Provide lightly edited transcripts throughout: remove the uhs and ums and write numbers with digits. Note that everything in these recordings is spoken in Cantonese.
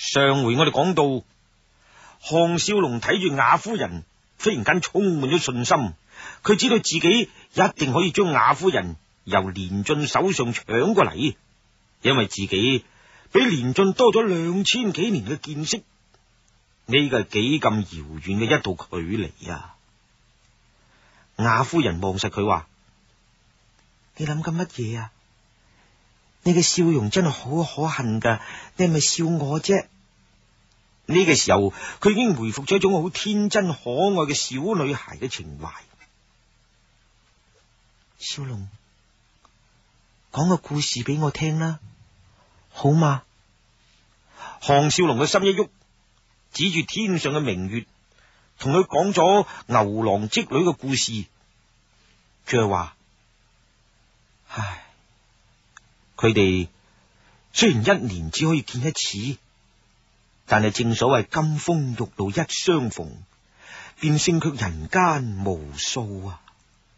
上回我哋講到，項少龍睇住雅夫人，忽然間充滿咗信心，佢知道自己一定可以將雅夫人由連晉手上搶過嚟，因為自己比連晉多咗2000幾年嘅見識，呢個係幾咁遙遠嘅一道距離啊！雅夫人望實佢話：你諗緊乜嘢啊？你嘅笑容真係好可恨噶，你係咪笑我啫？呢個時候，佢已經回復咗一種好天真可愛嘅小女孩嘅情懷。少龍，講個故事俾我聽啦，好嗎？項少龍嘅心一喐，指住天上嘅明月，同佢講咗牛郎織女嘅故事。佢係話：唉，佢哋雖然一年只可以見一次，但係正所謂金風玉露一相逢，便勝卻人間無數啊！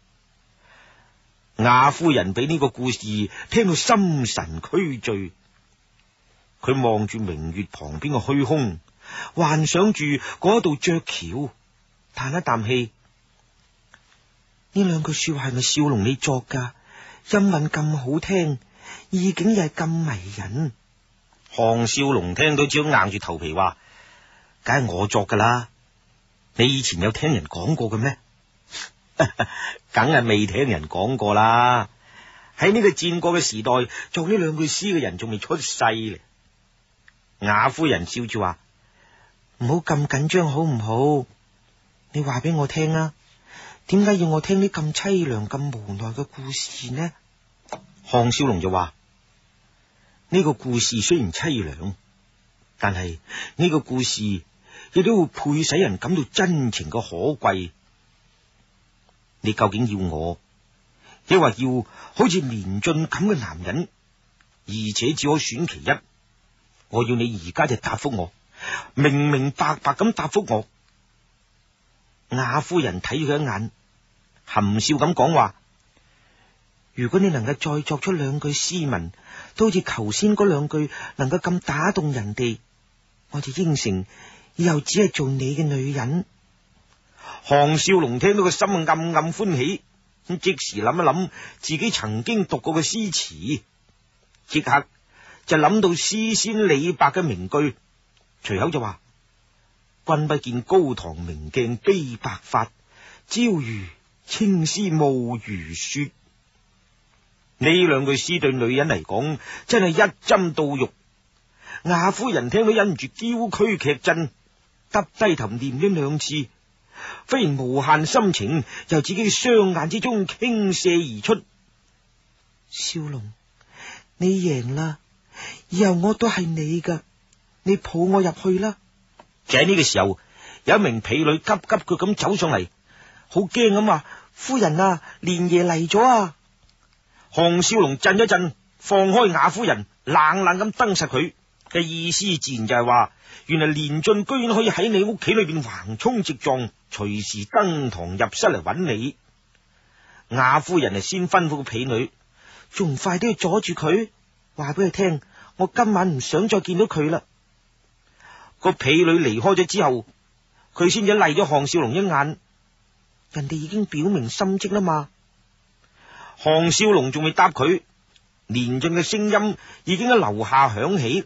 雅夫人俾呢個故事聽到心神俱醉，佢望住明月旁邊嘅虛空，幻想住嗰道鵲橋，嘆一啖氣。呢兩句說話係咪少龍你作噶？音韻咁好聽，意境又係咁迷人。項少龍聽到只好硬住頭皮話：梗係我作噶啦！你以前有聽人講過嘅咩？梗係未聽人講過啦。喺呢個戰國嘅時代，作呢兩句詩嘅人仲未出世咧。雅夫人笑住話：唔好咁緊張好唔好？你話俾我聽啊，點解要我聽呢咁淒涼咁無奈嘅故事呢？項少龍就話：呢個故事雖然淒涼，但係呢個故事亦都會配使人感到真情嘅可貴。你究竟要我，抑或要好似連晉咁嘅男人？而且只可選其一。我要你而家就答覆我，明明白白咁答覆我。雅夫人睇住佢一眼，含笑咁講話：如果你能夠再作出兩句詩文，都好似頭先嗰兩句能夠咁打動人哋，我就應承以後只係做你嘅女人。項少龍聽到個心暗暗歡喜，即時諗一諗自己曾經讀過嘅詩詞，即刻就諗到詩仙李白嘅名句，隨口就話：君不見高堂明鏡悲白髮，朝如青絲暮如雪。呢兩句詩對女人嚟講真係一針到肉。雅夫人聽到忍唔住嬌軀劇震，耷低頭念咗兩次，忽然無限心情由自己嘅雙眼之中傾瀉而出。少龍，你贏啦，以後我都係你噶，你抱我入去啦。就喺呢個時候，有一名婢女急急腳咁走上嚟，好驚咁話：夫人啊，連爺嚟咗啊！項少龍震一震，放開雅夫人，冷冷咁瞪實佢嘅意思，自然就係話：原來連晉居然可以喺你屋企裏邊橫衝直撞，隨時登堂入室嚟揾你。雅夫人係先吩咐個婢女，仲快啲去阻住佢，話俾佢聽，我今晚唔想再見到佢啦。個婢女離開咗之後，佢先至厲咗項少龍一眼，人哋已經表明心跡啦嘛。項少龍仲未答佢，連晉嘅聲音已經喺樓下響起。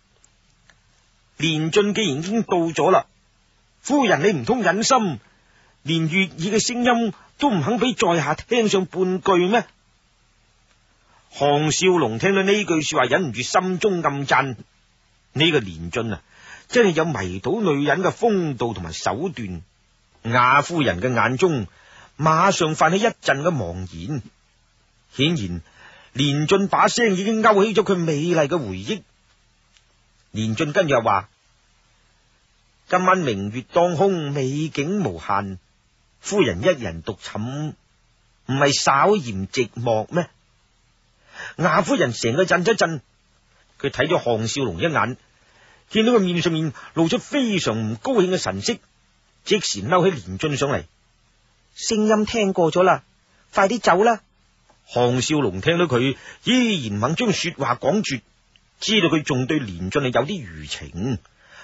連晉既然已經到咗啦，夫人你唔通忍心連悅耳嘅聲音都唔肯俾在下聽上半句咩？項少龍聽到呢句說話，忍唔住心中暗讚：呢個連晉啊，真係有迷倒女人嘅風度同埋手段。雅夫人嘅眼中馬上泛起一陣嘅茫然，顯然連晉把聲已經勾起咗佢美麗嘅回憶。連晉跟住又話：今晚明月當空，美景無限，夫人一人獨寢，唔係稍嫌寂寞咩？雅夫人成個震一震，佢睇咗項少龍一眼，見到佢面上面露出非常唔高興嘅神色，即時嬲起連晉上嚟。聲音聽過咗啦，快啲走啦！項少龍聽到佢依然唔肯將說話講絕，知道佢仲對連晉係有啲餘情，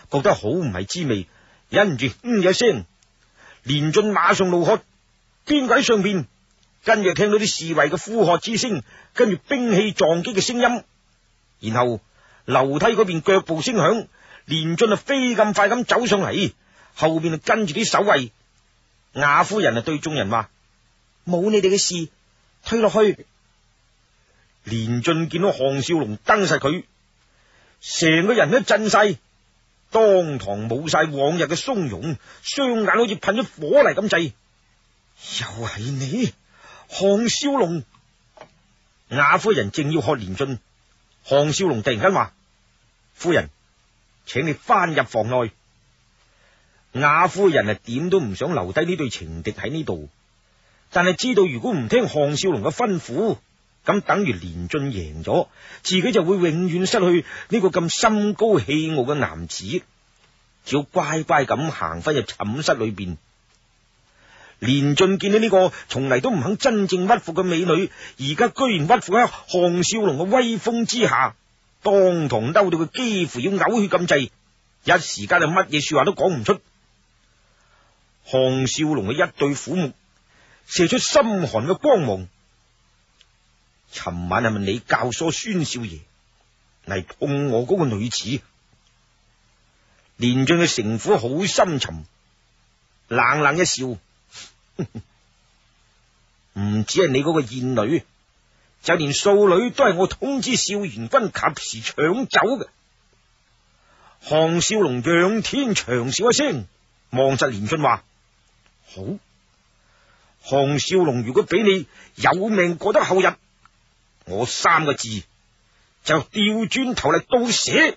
覺得好唔係滋味，忍唔住一聲。連俊馬上怒喝：邊個喺上邊？跟住聽到啲侍衛嘅呼喝之聲，跟住兵器撞擊嘅聲音，然後樓梯嗰邊腳步聲響，連俊飛咁快咁走上嚟，後邊跟住啲守衛。雅夫人對眾人話：冇你哋嘅事，退落去。連俊見到項少龍登實佢，成個人都震晒，當堂冇晒往日嘅松容，雙眼好似噴咗火嚟咁滯。又係你，項少龍！雅夫人正要喝連俊，項少龍突然間話：夫人，請你翻入房內。雅夫人點都唔想留低呢對情敵喺呢度，但係知道如果唔聽項少龍嘅吩咐，咁等於連俊贏咗，自己就會永遠失去呢個咁心高氣傲嘅男子，只要乖乖咁行翻入寢室裏邊。連俊見到呢個從嚟都唔肯真正屈服嘅美女，而家居然屈服喺項少龍嘅威風之下，當堂嬲到佢幾乎要嘔血咁滯，一時間就乜嘢說話都講唔出。項少龍嘅一對虎目射出心寒嘅光芒。尋晚係咪你教唆孫少爺嚟碰我嗰個女子？連俊嘅城府好深沉，冷冷一笑，唔止係你嗰個燕女，就連素女都係我通知少元軍及時搶走嘅。項少龍仰天長笑一聲，望實連俊話：好，項少龍如果俾你有命過得後日，我三個字就調轉頭嚟到死。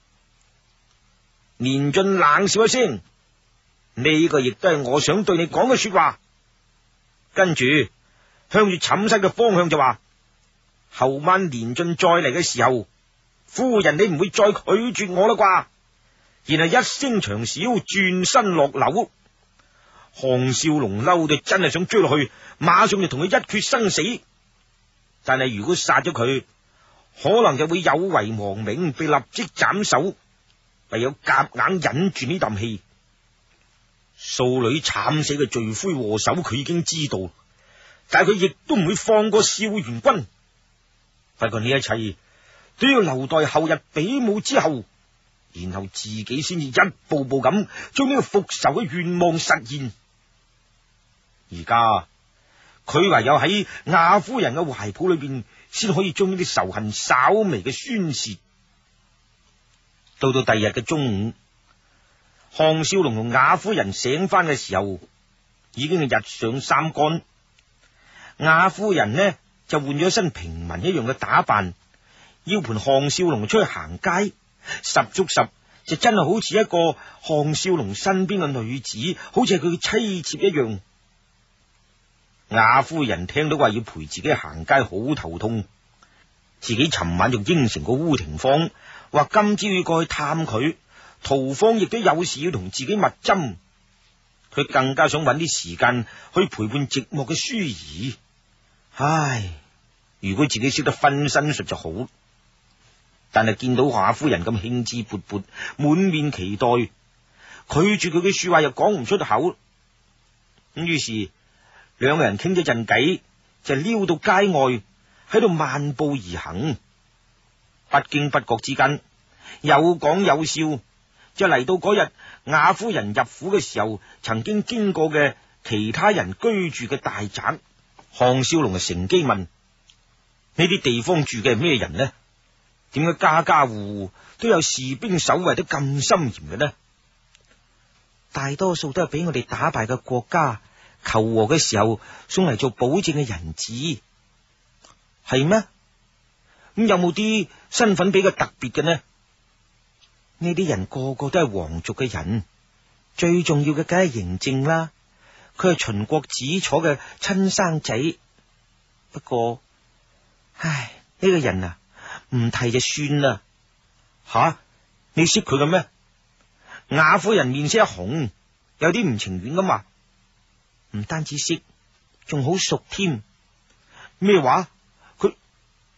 連俊冷笑一聲，呢個亦都係我想對你講嘅說話。跟住向住寢室嘅方向就話：後晚連俊再嚟嘅時候，夫人你唔會再拒絕我啦啩？然後一聲長嘯，轉身落樓。項少龍嬲到真係想追落去，馬上就同佢一決生死。但係如果殺咗佢，可能就會有違亡命，被立即斬首。唯有夾硬忍住呢啖氣。素女慘死嘅罪魁禍首，佢已經知道，但係佢亦都唔會放過少元軍。不過呢一切都要留待後日比武之後，然後自己先至一步步咁將呢個復仇嘅願望實現。而家佢唯有喺雅夫人嘅懷抱裏邊，先可以將呢啲仇恨稍微嘅宣泄。到第二日嘅中午，項少龍同雅夫人醒翻嘅時候，已經係日上三竿。雅夫人呢就換咗身平民一樣嘅打扮，要陪項少龍出去行街，十足十就真係好似一個項少龍身邊嘅女子，好似係佢嘅妻妾一樣。雅夫人聽到話要陪自己行街，好頭痛。自己尋晚仲應承過烏廷芳，話今朝要過去探佢。陶芳亦都有事要同自己密針，佢更加想揾啲時間去陪伴寂寞嘅舒兒。唉，如果自己識得分身術就好，但係見到華夫人咁興致勃勃，滿面期待，拒絕佢嘅說話又講唔出口。咁於是兩個人傾咗陣偈，就撩到街外喺度漫步而行，不經不覺之間有講有笑。就嚟到嗰日雅夫人入府嘅時候，曾經經過嘅其他人居住嘅大宅。項少龍乘機問：呢啲地方住嘅係咩人呢？點解家家戶戶都有士兵守衛得咁森嚴嘅呢？大多數都係俾我哋打敗嘅國家求和嘅時候送嚟做保證嘅人質。係咩？咁有冇啲身份比較特別嘅呢？呢啲人個個都係皇族嘅人，最重要嘅梗係嬴政啦。佢係秦國子楚嘅親生仔。不過，唉，呢個人啊，唔提就算啦。吓，你識佢嘅咩？雅夫人面色一紅，有啲唔情願咁話：唔單止識，仲好熟添。咩話？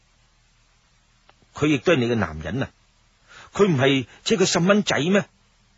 佢亦都係你嘅男人啊！佢唔係即係個細蚊仔咩？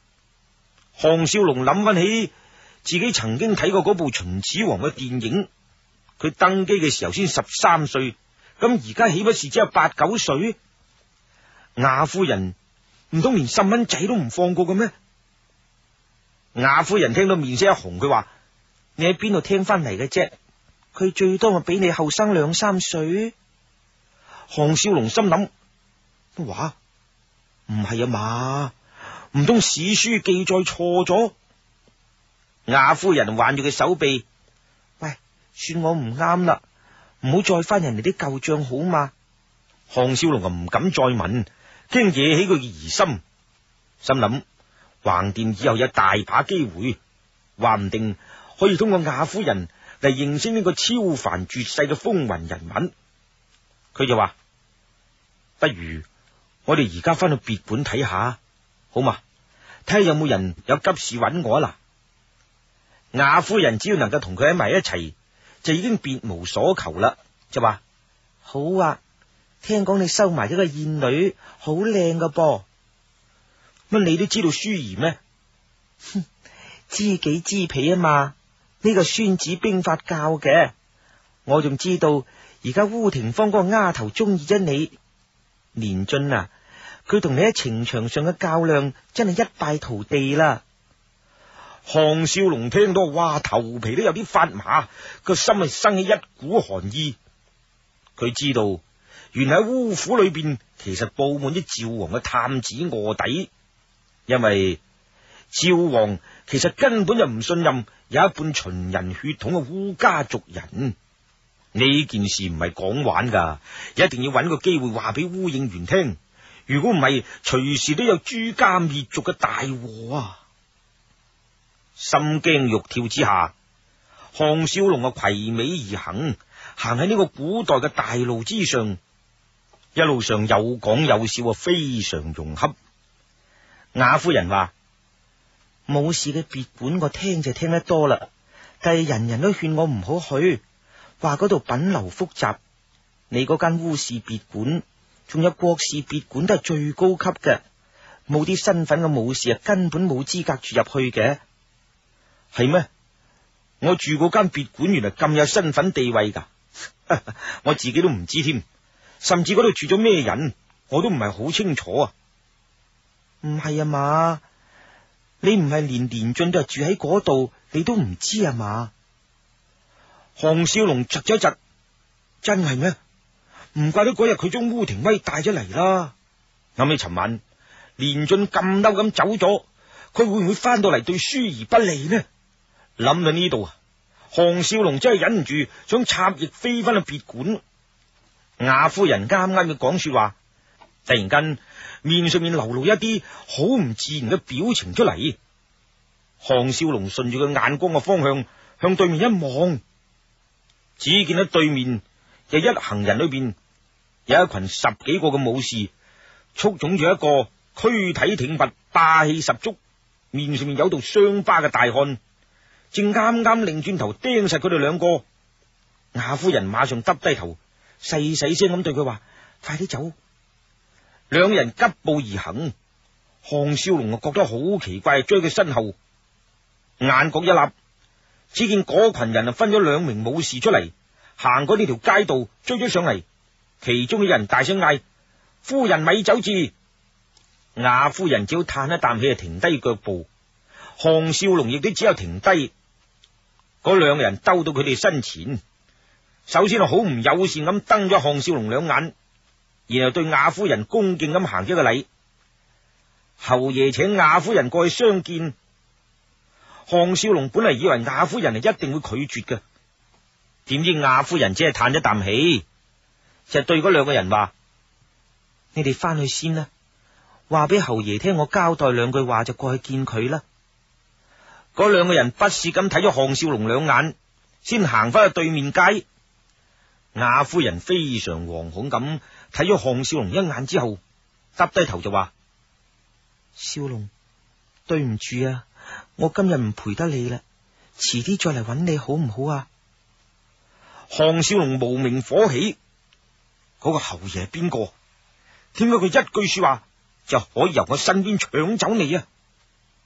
項少龍諗翻起自己曾經睇過嗰部秦始皇嘅電影，佢登基嘅時候先13歲，咁而家豈不是只有8、9歲？雅夫人唔通連細蚊仔都唔放過嘅咩？雅夫人聽到面色一紅，佢話：你喺邊度聽翻嚟嘅啫？佢最多咪比你後生2、3歲。項少龍心諗：話唔係啊嘛？唔通史書記載錯咗？雅夫人挽住佢手臂：喂，算我唔啱啦，唔好再翻人哋啲舊賬好嘛？項少龍就唔敢再問，驚惹起佢嘅疑心，心諗橫掂以後有大把機會，話唔定可以通過雅夫人嚟認識呢個超凡絕世嘅風雲人物。佢就話：不如我哋而家翻去別館睇下，好嘛？睇下有冇人有急事揾我啦。雅夫人只要能夠同佢喺埋一齊，就已經別無所求啦。就話：好啊，聽講你收埋咗個燕女，好靚噶噃。乜你都知道舒儀咩？知己知彼啊嘛，呢個孫子兵法教嘅。我仲知道而家烏廷芳嗰個丫頭中意咗你，連俊啊，佢同你喺情場上嘅較量真係一敗塗地啦。項少龍聽到，哇，頭皮都有啲發麻，個心係生起一股寒意。佢知道原來喺烏府裏邊其實布滿啲趙王嘅探子臥底，因為趙王其實根本就唔信任有一半秦人血統嘅烏家族人。呢件事唔係講玩噶，一定要揾個機會話俾烏應元聽，如果唔係隨時都有誅家滅族嘅大禍啊！心驚肉跳之下，項少龍攜尾而行，行喺呢個古代嘅大路之上，一路上有講有笑，非常融洽。雅夫人話：冇事嘅別館我聽就聽得多啦，但係人人都勸我唔好去，話嗰度品流複雜。你嗰間烏氏別館仲有國士別館都係最高級嘅，冇啲身份嘅武士啊，根本冇資格住入去嘅。係咩？我住嗰間別館原來咁有身份地位噶，我自己都唔知添，甚至嗰度住咗咩人我都唔係好清楚啊。唔係啊嘛？你唔係連連俊都係住喺嗰度，你都唔知啊嘛？項少龍窒咗窒，真係咩？唔怪得嗰日佢將烏廷威帶咗嚟啦。諗起尋晚連俊咁嬲咁走咗，佢會唔會翻到嚟對舒兒不利呢？諗到呢度啊，項少龍真係忍唔住想插翼飛翻去別館。雅夫人啱啱嘅講說話，突然間面上面流露一啲好唔自然嘅表情出嚟。項少龍順住佢眼光嘅方向向對面一望，只見到對面有一行人裏邊有一群10幾個嘅武士，簇擁住一個軀體挺拔、霸氣十足、面上面有道傷疤嘅大漢，正啱啱擰轉頭盯實佢哋兩個。雅夫人馬上耷低頭，細細聲咁對佢話：快啲走！兩人急步而行。項少龍覺得好奇怪，追佢身後，眼角一立，只見嗰群人分咗2名武士出嚟，行過呢條街道追咗上嚟。其中嘅人大聲嗌：夫人咪走住！雅夫人只好嘆一啖氣，停低腳步。項少龍亦都只有停低。嗰2人兜到佢哋身前，首先係好唔友善咁瞪咗項少龍2眼，然後對雅夫人恭敬咁行咗個禮。侯爺請雅夫人過去相見。項少龍本嚟以為雅夫人係一定會拒絕嘅，點知雅夫人只係嘆一啖氣，就對嗰2個人話：你哋翻去先啦，話俾侯爺聽，我交代2句話就過去見佢啦。嗰2個人不屑咁睇咗項少龍2眼，先行翻去對面街。雅夫人非常惶恐咁睇咗項少龍1眼之後，耷低頭就話：少龍，對唔住啊，我今日唔陪得你啦，遲啲再嚟揾你好唔好啊？項少龍無名火起，嗰個侯爺係邊個？點解佢一句說話就可以由我身邊搶走你啊？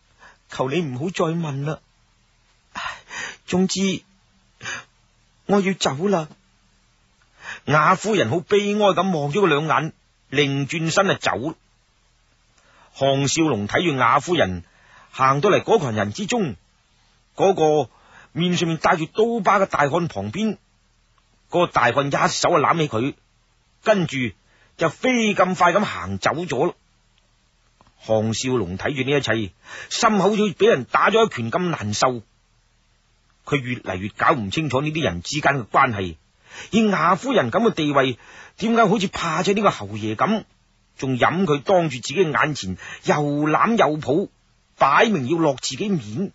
求你唔好再問啦。總之我要走啦。雅夫人好悲哀咁望咗佢兩眼，擰轉身就走。項少龍睇住雅夫人行到嚟嗰群人之中，嗰個面上面帶住刀疤嘅大漢旁邊，嗰個大漢一手就攬起佢，跟住就飛咁快咁行走咗啦。項少龍睇住呢一切，心口好似俾人打咗一拳咁難受。佢越嚟越搞唔清楚呢啲人之間嘅關係，以雅夫人咁嘅地位，點解好似怕咗呢個侯爺咁，仲飲佢當住自己嘅眼前又攬又抱，擺明要落自己面。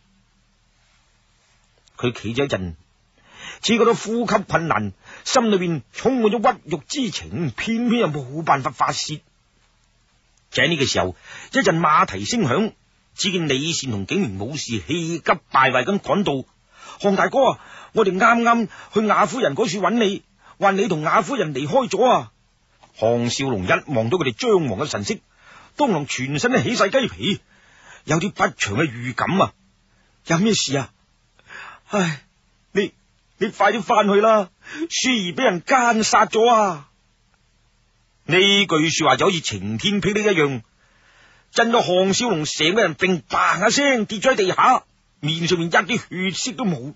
佢企咗一陣，只覺得呼吸困難，心裏邊充滿咗屈辱之情，偏偏又冇辦法發洩。就喺呢個時候，一陣馬蹄聲響，只見李善同景明武士氣急敗壞咁趕到。項大哥啊，我哋啱啱去雅夫人嗰處揾你，話你同雅夫人離開咗啊！項少龍一望到佢哋張皇嘅神色，當堂全身都起晒雞皮，有啲不祥嘅預感啊！有咩事啊？唉，你快啲翻去啦！舒兒俾人奸殺咗啊！呢句說話就好似晴天霹靂一樣，震到項少龍成個人並嘭一聲跌咗喺地下，面上面一啲血色都冇。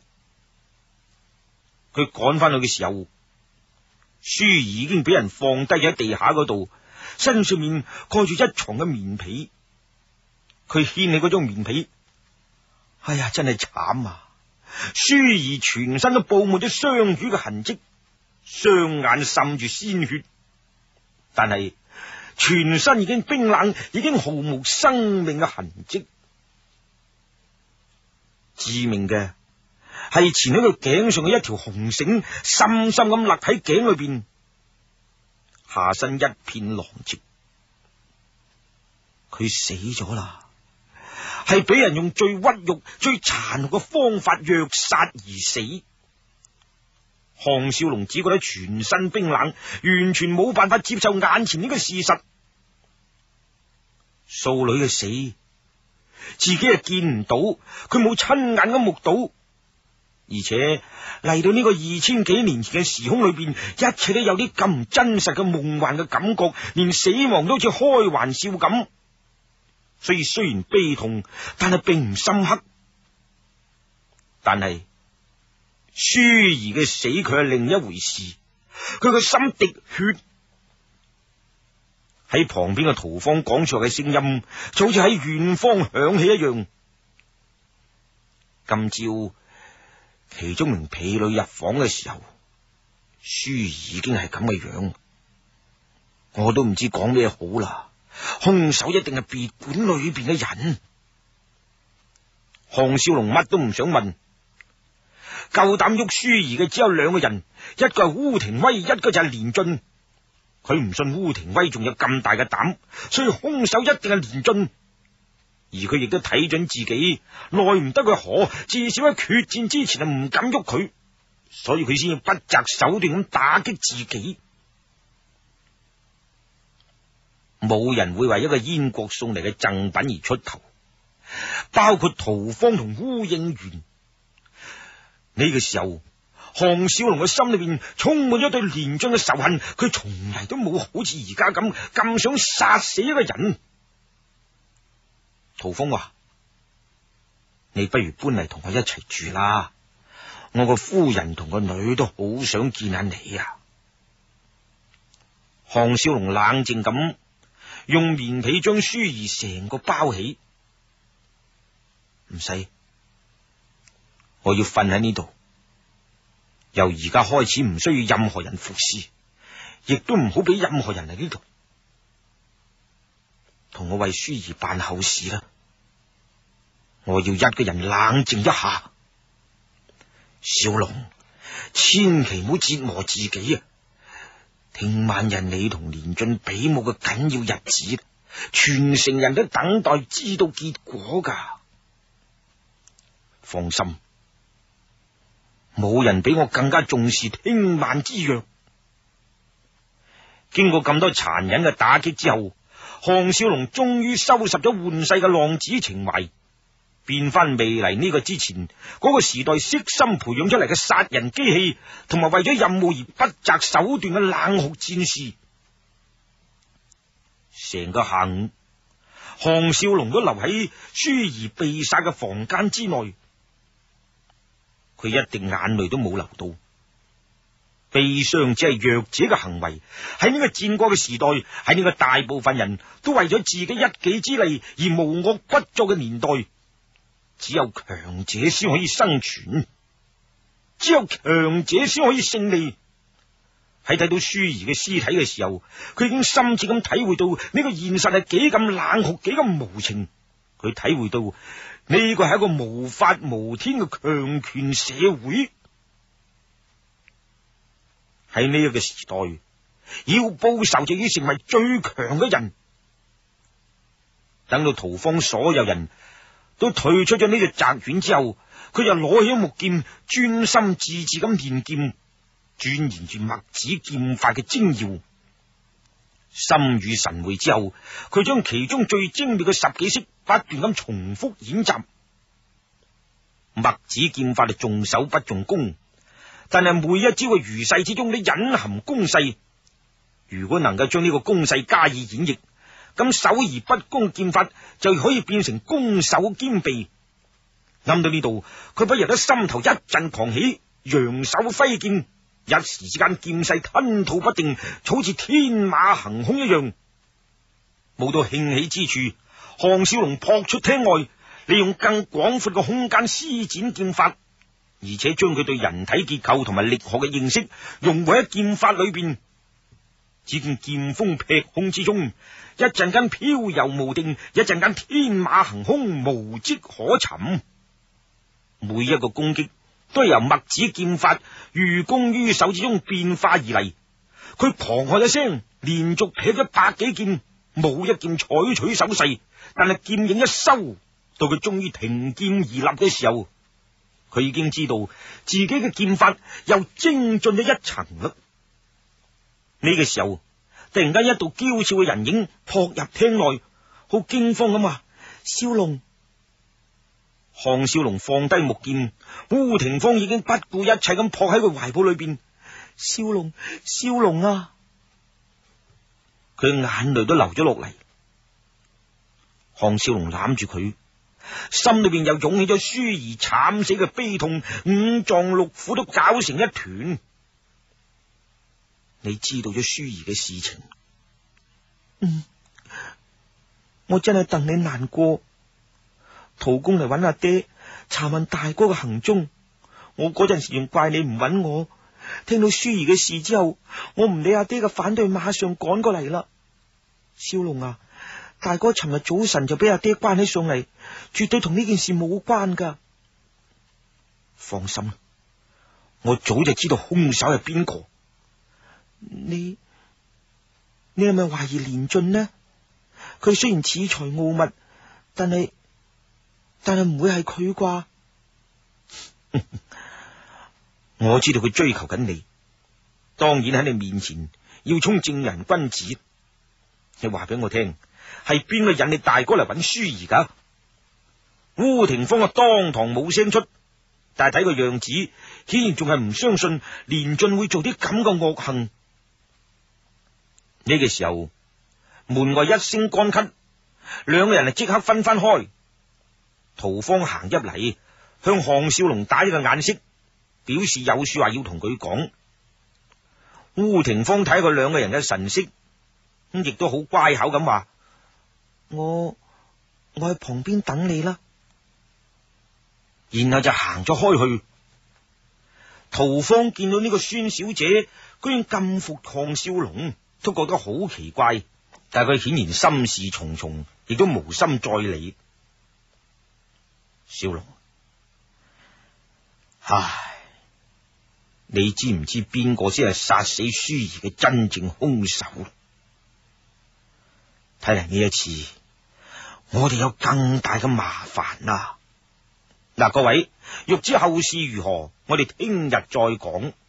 佢趕翻去嘅時候，舒兒已經俾人放低咗喺地下嗰度，身上面蓋住一床嘅棉被。佢掀起嗰張棉被，哎呀，真係慘啊！舒兒全身都布滿咗雙血嘅痕跡，雙眼滲住鮮血，但係全身已經冰冷，已經毫無生命嘅痕跡。致命嘅係纏喺佢頸上嘅一條紅繩，深深咁勒喺頸裏邊，下身一片狼藉。佢死咗啦，係俾人用最屈辱、最殘酷嘅方法虐殺而死。項少龍只覺得全身冰冷，完全冇辦法接受眼前呢個事實。素女嘅死，自己係見唔到，佢冇親眼咁目睹，而且嚟到呢個2000幾年前嘅時空裏邊，一切都有啲咁唔真實嘅夢幻嘅感覺，連死亡都好似開玩笑咁。所以雖然悲痛，但係並唔深刻。但係舒兒嘅死，佢係另一回事。佢個心滴血。喺旁邊嘅屠方講出嚟嘅聲音，就好似喺遠方響起一樣。今朝其中名婢女入房嘅時候，舒兒已經係咁嘅樣，我都唔知講咩好啦。兇手一定係別館裏邊嘅人。項少龍乜都唔想問，夠膽喐舒兒嘅只有兩個人，一個係烏廷威，一個就係連晉。佢唔信烏廷威仲有咁大嘅膽，所以兇手一定係連晉。而佢亦都睇準自己耐唔得佢何，至少喺決戰之前就唔敢喐佢，所以佢先要不擇手段咁打擊自己。冇人會為一個燕國送嚟嘅贈品而出頭，包括屠方同烏應元。呢個時候，項少龍嘅心裏邊充滿咗對連晉嘅仇恨，佢從嚟都冇好似而家咁想殺死一個人。屠方話：你不如搬嚟同我一齊住啦，我個夫人同個女都好想見下你啊。項少龍冷靜咁用棉被將舒兒成個包起。唔使，我要瞓喺呢度。由而家開始唔需要任何人服侍，亦都唔好俾任何人嚟呢度，同我為舒兒辦後事啦。我要一個人冷靜一下。小龍，千祈唔好折磨自己啊！聽晚日你同連晉比武嘅緊要日子，全城人都等待知道結果噶。放心，冇人比我更加重視聽晚之約。經過咁多殘忍嘅打擊之後，項少龍終於收拾咗玩世嘅浪子情懷， 變翻未嚟呢個之前嗰個時代悉心培養出嚟嘅殺人機器，同埋為咗任務而不擇手段嘅冷酷戰士。成個下午，項少龍都留喺舒兒被殺嘅房間之內，佢一滴眼淚都冇流到。悲傷只係弱者嘅行為，喺呢個戰國嘅時代，喺呢個大部分人都為咗自己一己之利而無惡不作嘅年代，只有強者先可以生存，只有強者先可以勝利。喺睇到舒兒嘅屍體嘅時候，佢已經深切咁體會到呢個現實係幾咁冷酷，幾咁無情。佢體會到呢個係一個無法無天嘅強權社會。喺呢一個時代，要報仇就要成為最強嘅人。等到屠方所有人都退出咗呢個宅院之後，佢就攞起木劍，專心致志咁練劍，鑽研住墨子劍法嘅精要。心與神會之後，佢將其中最精妙嘅10幾式不斷咁重複演習。墨子劍法係重手不重攻，但係每一招嘅餘勢之中都隱含攻勢。如果能夠將呢個攻勢加以演繹，咁守而不攻劍法就可以變成攻守兼備。諗到呢度，佢不由得心頭一陣狂喜，揚手揮劍，一時之間劍勢吞吐不定，好似天馬行空一樣。冇到興起之處，項少龍撲出廳外，利用更廣闊嘅空間施展劍法，而且將佢對人體結構同埋力學嘅認識融匯喺劍法裏邊。只見劍鋒劈空之中，一陣間飄柔無定，一陣間天馬行空，無跡可尋。每一個攻擊都係由墨子劍法寓攻於守之中變化而嚟。佢狂喝一聲，連續劈咗100幾劍，冇一劍採取手勢，但係劍影一收，到佢終於停劍而立嘅時候，佢已經知道自己嘅劍法又精進咗一層啦。呢個時候，突然間一道嬌俏嘅人影撲入廳內，好驚慌咁話：少龍。項少龍放低木劍，烏廷芳已經不顧一切咁撲喺佢懷抱裏邊。少龍，少龍啊！佢眼淚都流咗落嚟。項少龍攬住佢，心裏邊又湧起咗舒兒慘死嘅悲痛，五臟六腑都攪成一團。你知道咗舒兒嘅事情？ 我真係戥你難過。陶公嚟揾阿爹，查問大哥嘅行蹤。我嗰陣時仲怪你唔揾我，聽到舒兒嘅事之後，我唔理阿爹嘅反對，馬上趕過嚟啦。少龍啊，大哥尋日早晨就俾阿爹關起上嚟，絕對同呢件事冇關噶。 放心，我早就知道兇手係邊個。 你係咪懷疑連晉呢？佢雖然恃才傲物，但係唔會係佢啩？ 我知道佢追求緊你，當然喺你面前要充正人君子。你話俾我聽，係邊個引你大哥嚟揾舒兒噶？烏廷芳當堂冇聲出，但係睇個樣子，顯然仲係唔相信連晉會做啲咁嘅惡行。呢個時候，門外一聲乾咳，兩個人係即刻分翻開。陶芳行入嚟，向項少龍打咗個眼色，表示有說話要同佢講。烏廷芳睇佢兩個人嘅神色，亦都好乖巧咁話： 我喺旁邊等你啦。 然後就行咗開去。陶芳見到呢個孫小姐居然咁服項少龍，都覺得好奇怪，但係佢顯然心事重重，亦都無心再理。少龍，唉，你知唔知邊個先係殺死舒兒嘅真正兇手？睇嚟呢一次，我哋有更大嘅麻煩啦。嗱，各位，欲知後事如何，我哋聽日再講。